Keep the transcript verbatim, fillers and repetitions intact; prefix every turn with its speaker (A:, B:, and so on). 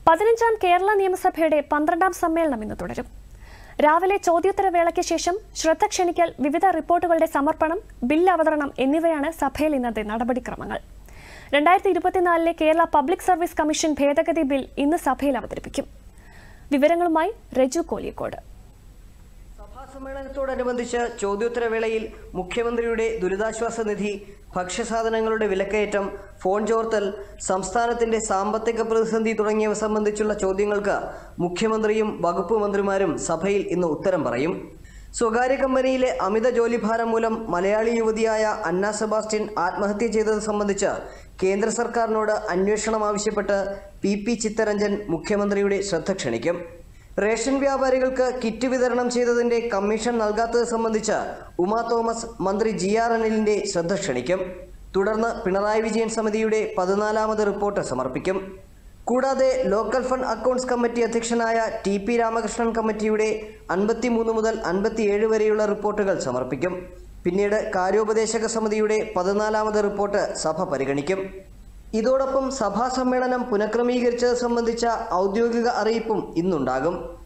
A: പതിനഞ്ചാം കേരള നിയമസഭയുടെ പന്ത്രണ്ടാം സമ്മേളനം ഇന്ന് തുടരും. രാവിലെ ചോദ്യോത്തര വേളയ്ക്ക് ശേഷം ശ്രദ്ധ ക്ഷണിക്കൽ, വിവിധ റിപ്പോർട്ടുകളുടെ സമർപ്പണം, ബിൽ അവതരണം എന്നിവയാണ് സഭയിൽ ഇന്നത്തെ നടപടിക്രമങ്ങൾ. രണ്ടായിരത്തി ഇരുപത്തിനാലിലെ കേരള പബ്ലിക് സർവീസ് കമ്മീഷൻ ഭേദഗതി ബിൽ ഇന്ന് സഭയിൽ അവതരിപ്പിക്കും. വിവരങ്ങളുമായി രജു കോലിയക്കോട്.
B: സഭാസമ്മേളനത്തോടനുബന്ധിച്ച് ചോദ്യോത്തരവേളയിൽ മുഖ്യമന്ത്രിയുടെ ദുരിതാശ്വാസ നിധി, ഭക്ഷ്യസാധനങ്ങളുടെ വിലക്കയറ്റം, ഫോൺ ചോർത്തൽ, സംസ്ഥാനത്തിന്റെ സാമ്പത്തിക പ്രതിസന്ധി തുടങ്ങിയവ സംബന്ധിച്ചുള്ള ചോദ്യങ്ങൾക്ക് മുഖ്യമന്ത്രിയും വകുപ്പ് മന്ത്രിമാരും സഭയിൽ ഇന്ന് ഉത്തരം പറയും. സ്വകാര്യ കമ്പനിയിലെ അമിത ജോലിഭാരം മൂലം മലയാളി യുവതിയായ അന്ന സെബാസ്റ്റ്യൻ ആത്മഹത്യ ചെയ്തത് സംബന്ധിച്ച് കേന്ദ്ര സർക്കാരിനോട് അന്വേഷണം ആവശ്യപ്പെട്ട് പി പി ചിത്തരഞ്ജൻ മുഖ്യമന്ത്രിയുടെ ശ്രദ്ധ ക്ഷണിക്കും. റേഷൻ വ്യാപാരികൾക്ക് കിറ്റ് വിതരണം ചെയ്തതിന്റെ കമ്മീഷൻ നൽകാത്തത് സംബന്ധിച്ച് ഉമാ തോമസ് മന്ത്രി ജി ആർ അനിലിന്റെ ശ്രദ്ധ ക്ഷണിക്കും. തുടർന്ന് പിണറായി വിജയൻ സമിതിയുടെ പതിനാലാമത് റിപ്പോർട്ട് സമർപ്പിക്കും. കൂടാതെ ലോക്കൽ ഫണ്ട് അക്കൗണ്ട്സ് കമ്മിറ്റി അധ്യക്ഷനായ ടി പി രാമകൃഷ്ണൻ കമ്മിറ്റിയുടെ അൻപത്തിമൂന്ന് മുതൽ അൻപത്തിയേഴ് വരെയുള്ള റിപ്പോർട്ടുകൾ സമർപ്പിക്കും. പിന്നീട് കാര്യോപദേശക സമിതിയുടെ പതിനാലാമത് റിപ്പോർട്ട് സഭ പരിഗണിക്കും. ഇതോടൊപ്പം സഭാ സമ്മേളനം പുനഃക്രമീകരിച്ചത് സംബന്ധിച്ച ഔദ്യോഗിക അറിയിപ്പും ഇന്നുണ്ടാകും.